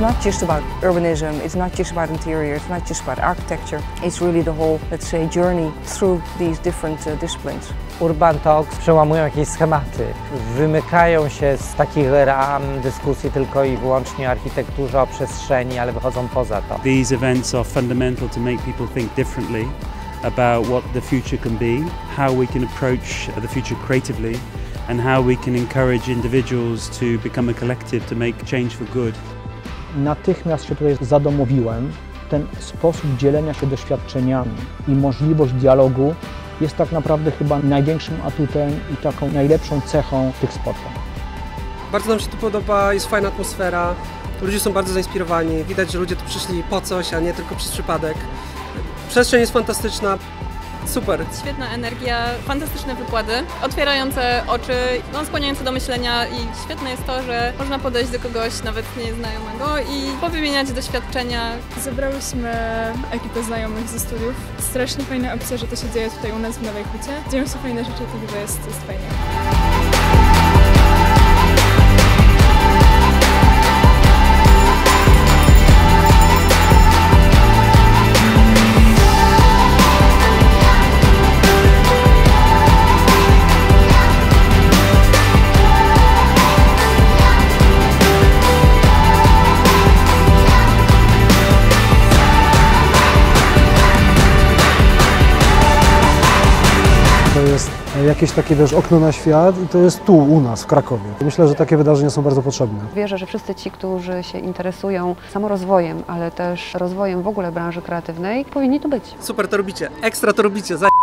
not just about urbanism, it's not just about interior, it's not just about architecture. It's really the whole, let's say, journey through these different disciplines. Urban Talks przełamują jakieś schematy, wymykają się z takich ram dyskusji tylko i wyłącznie o architekturze, o przestrzeni, ale wychodzą poza to. These events are fundamental to make people think differently about what the future can be, how we can approach the future creatively, and how we can encourage individuals to become a collective to make change for good. Natychmiast się tutaj zadomowiłem. Ten sposób dzielenia się doświadczeniami i możliwość dialogu jest tak naprawdę chyba największym atutem i taką najlepszą cechą tych spotkań. Bardzo nam się tu podoba, jest fajna atmosfera, ludzie są bardzo zainspirowani, widać, że ludzie tu przyszli po coś, a nie tylko przez przypadek. Przestrzeń jest fantastyczna, super. Świetna energia, fantastyczne wykłady, otwierające oczy, skłaniające do myślenia i świetne jest to, że można podejść do kogoś nawet nieznajomego i powymieniać doświadczenia. Zebrałyśmy ekipę znajomych ze studiów. Strasznie fajna opcja, że to się dzieje tutaj u nas w Nowej Hucie. Dzieją się fajne rzeczy, także jest fajnie. To jest jakieś takie, wiesz, okno na świat i to jest tu, u nas, w Krakowie. Myślę, że takie wydarzenia są bardzo potrzebne. Wierzę, że wszyscy ci, którzy się interesują samorozwojem, ale też rozwojem w ogóle branży kreatywnej, powinni tu być. Super to robicie, ekstra to robicie,